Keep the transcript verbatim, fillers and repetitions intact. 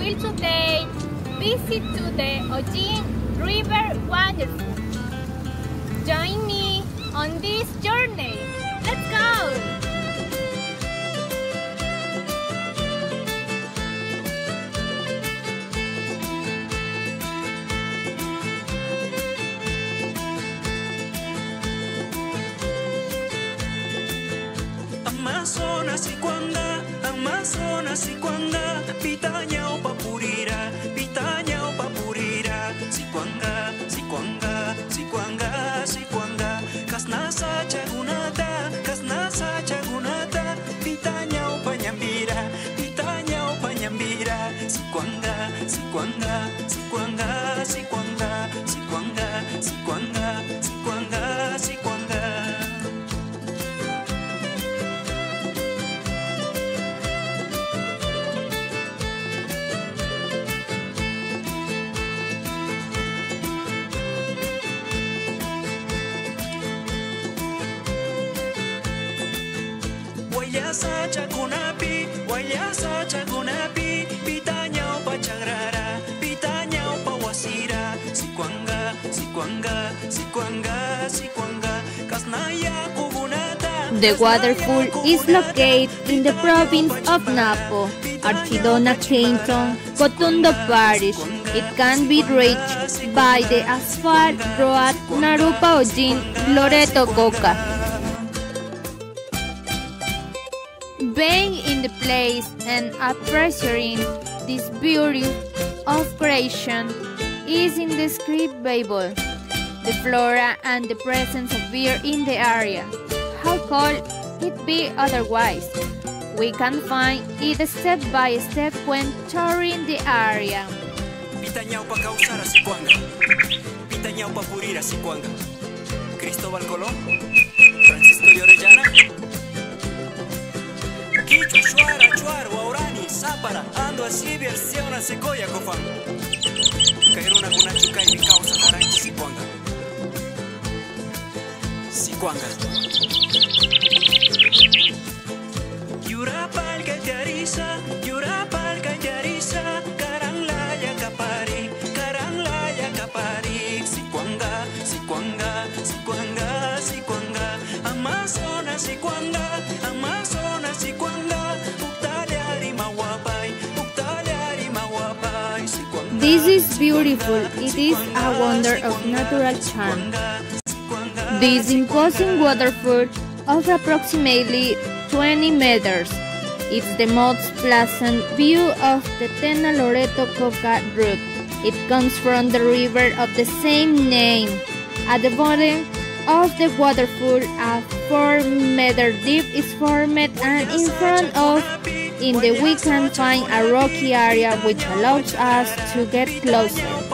will today visit to the Ojin River Waterfall. Join me on this journey. Let's go! Amazonas Sikwanga, Amazonas Sikwanga, pitanya o papurira, pitanya o papurira, Sikwanga, Sikwanga, Sikwanga, Sikwanga, kasnasa chagunata, kasnasa chagunata, pitanya o panyambira, pitanya o panyambira, Sikwanga, Sikwanga, Sikwanga, Sikwanga, Sikwanga, Sikwanga, Sikwanga, Sikwanga. Wayasa chakunapi, wayasa chakunapi, pitanya o pachagrara, pitanya o pawasira, Sikwanga, Sikwanga, Sikwanga, Sikwanga, kasnaya kugunata. The waterfall is located in the province of Napo, Archidona Canton, Cotundo Parish. It can be reached by the asphalt road Narupa Ojin, Loreto Coca. Being in the place and appreciating this beauty of creation is indescribable. The flora and the presence of beer in the area. How could it be otherwise? We can find it step by step when touring the area. Pitanyao pa causar a Sikwanga, Pitanyao pa purir a Sikwanga, Cristóbal Colón, Francisco de Orellana, Quicho, Chuara, Chuar, Waurani, Zápara, ando así versión a Secoya, Cofán. Cairuna Cunachuca y mi causa Jaranchi, Sikwanga. Sikwanga. Yurapal que te ariza, Yurapal que te ariza, Caranlaya Capari, Caranlaya Capari, Sikwanga, Sikwanga, Sikwanga, Sikwanga, Amazonas Sikwanga, Amazonas Sikwanga, Uktaliari Mawapai, Uktaliari Mawapai, Sikwanga. This is beautiful. It is a wonder of natural charm. This imposing waterfall of approximately twenty meters. It's the most pleasant view of the Tena Loreto Coca route. It comes from the river of the same name. At the bottom of the waterfall, a four meter dip is formed, and in front of it we can find a rocky area which allows us to get closer.